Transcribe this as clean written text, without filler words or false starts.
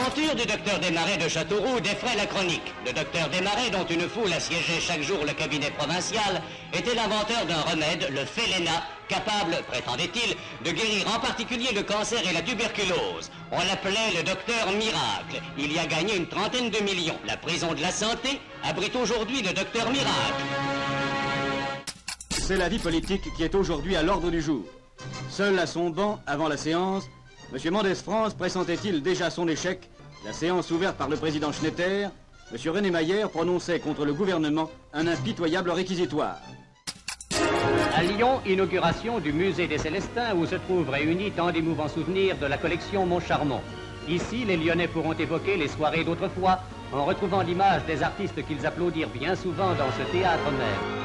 L'aventure du docteur Desmarais de Châteauroux défraie la chronique. Le docteur Desmarais, dont une foule assiégeait chaque jour le cabinet provincial, était l'inventeur d'un remède, le Féléna, capable, prétendait-il, de guérir en particulier le cancer et la tuberculose. On l'appelait le docteur Miracle. Il y a gagné une trentaine de millions. La prison de la santé abrite aujourd'hui le docteur Miracle. C'est la vie politique qui est aujourd'hui à l'ordre du jour. Seul à son banc, avant la séance, M. Mendès-France pressentait-il déjà son échec? La séance ouverte par le président Schnetter, M. René Mayer prononçait contre le gouvernement un impitoyable réquisitoire. À Lyon, inauguration du musée des Célestins où se trouvent réunis tant d'émouvants souvenirs de la collection Montcharmont. Ici, les Lyonnais pourront évoquer les soirées d'autrefois en retrouvant l'image des artistes qu'ils applaudirent bien souvent dans ce théâtre même.